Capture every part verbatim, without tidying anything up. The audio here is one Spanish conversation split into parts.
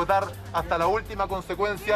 respetar hasta la última consecuencia.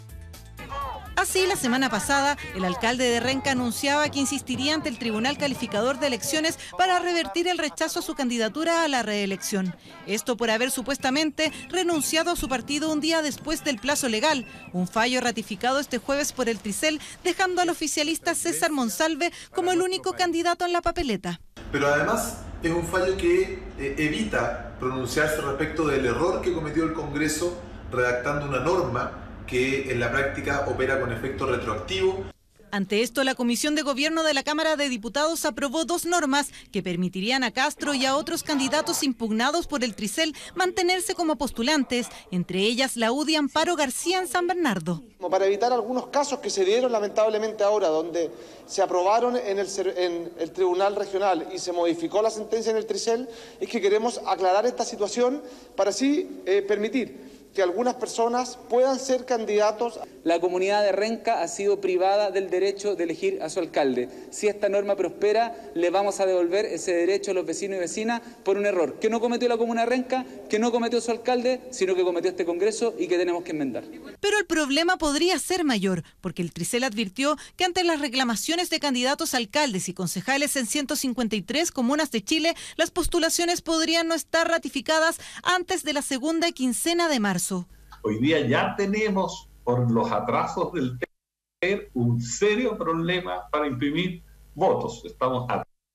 Así, la semana pasada, el alcalde de Renca anunciaba que insistiría ante el Tribunal Calificador de Elecciones para revertir el rechazo a su candidatura a la reelección. Esto por haber supuestamente renunciado a su partido un día después del plazo legal, un fallo ratificado este jueves por el Tricel, dejando al oficialista César Monsalve como el único candidato en la papeleta. Pero además es un fallo que eh, evita pronunciarse respecto del error que cometió el Congreso redactando una norma que en la práctica opera con efecto retroactivo. Ante esto, la Comisión de Gobierno de la Cámara de Diputados aprobó dos normas que permitirían a Castro y a otros candidatos impugnados por el Tricel mantenerse como postulantes, entre ellas la U D I Amparo García en San Bernardo. Para evitar algunos casos que se dieron lamentablemente ahora, donde se aprobaron en el, en el Tribunal Regional y se modificó la sentencia en el Tricel, es que queremos aclarar esta situación para así eh, permitir que algunas personas puedan ser candidatos. La comunidad de Renca ha sido privada del derecho de elegir a su alcalde. Si esta norma prospera, le vamos a devolver ese derecho a los vecinos y vecinas por un error que no cometió la comuna de Renca, que no cometió su alcalde, sino que cometió este Congreso y que tenemos que enmendar. Pero el problema podría ser mayor, porque el Tricel advirtió que ante las reclamaciones de candidatos a alcaldes y concejales en ciento cincuenta y tres comunas de Chile, las postulaciones podrían no estar ratificadas antes de la segunda quincena de marzo. Hoy día ya tenemos, por los atrasos del T E R, un serio problema para imprimir votos. Estamos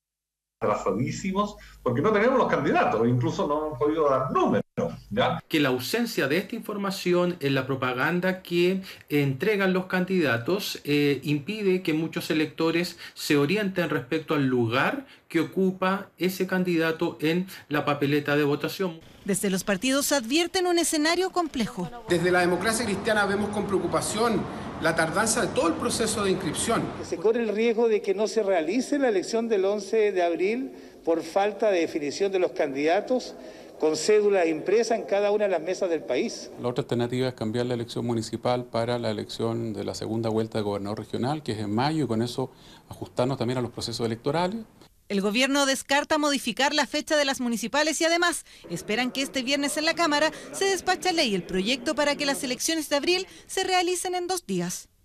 atrasadísimos porque no tenemos los candidatos, incluso no hemos podido dar números. ¿Ya? Que la ausencia de esta información en la propaganda que entregan los candidatos eh, impide que muchos electores se orienten respecto al lugar que ocupa ese candidato en la papeleta de votación. Desde los partidos advierten un escenario complejo. Desde la Democracia Cristiana vemos con preocupación la tardanza de todo el proceso de inscripción. Se corre el riesgo de que no se realice la elección del once de abril por falta de definición de los candidatos con cédula impresa en cada una de las mesas del país. La otra alternativa es cambiar la elección municipal para la elección de la segunda vuelta de gobernador regional, que es en mayo, y con eso ajustarnos también a los procesos electorales. El gobierno descarta modificar la fecha de las municipales y además esperan que este viernes en la Cámara se despache a ley el proyecto para que las elecciones de abril se realicen en dos días.